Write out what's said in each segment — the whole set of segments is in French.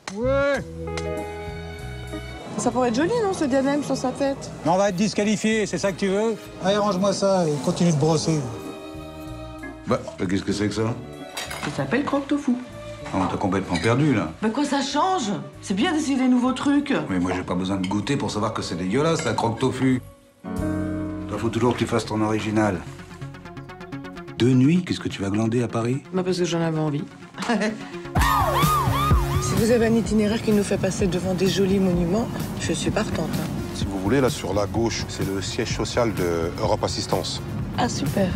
Ouais. Ça pourrait être joli, non, ce diadème sur sa tête? Non, on va être disqualifié, c'est ça que tu veux? Allez, range-moi ça et continue de brosser. Bah, qu'est-ce que c'est que ça? Ça s'appelle croque-tofu. Oh, t'as complètement perdu, là. Bah quoi, ça change? C'est bien d'essayer des nouveaux trucs. Mais moi, j'ai pas besoin de goûter pour savoir que c'est dégueulasse, la croque-tofu. Toi, faut toujours que tu fasses ton original. 2 nuits, qu'est-ce que tu vas glander à Paris? Bah parce que j'en avais envie. Si vous avez un itinéraire qui nous fait passer devant des jolis monuments, je suis partante. Hein. Si vous voulez, là, sur la gauche, c'est le siège social de Europe Assistance. Ah, super.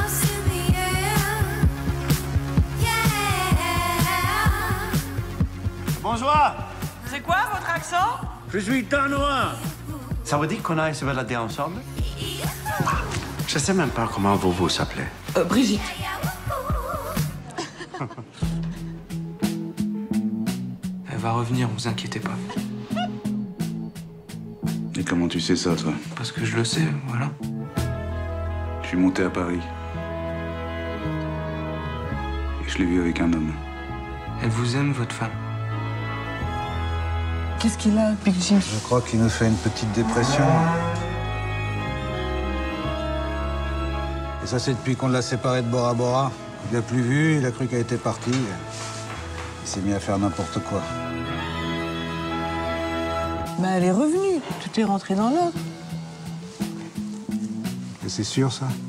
Bonjour. C'est quoi votre accent? Je suis danois. Ça veut dire qu'on aille se balader ensemble? Je sais même pas comment vous vous appelez. Brigitte. Elle va revenir, vous inquiétez pas. Et comment tu sais ça, toi? Parce que je le sais, voilà. Je suis monté à Paris. Et je l'ai vu avec un homme. Elle vous aime, votre femme? Qu'est-ce qu'il a, Big Jim? Je crois qu'il nous fait une petite dépression. Et ça, c'est depuis qu'on l'a séparé de Bora Bora. Il l'a plus vu, il a cru qu'elle était partie. Il s'est mis à faire n'importe quoi. Bah elle est revenue. Tout est rentré dans l'ordre. Et c'est sûr, ça?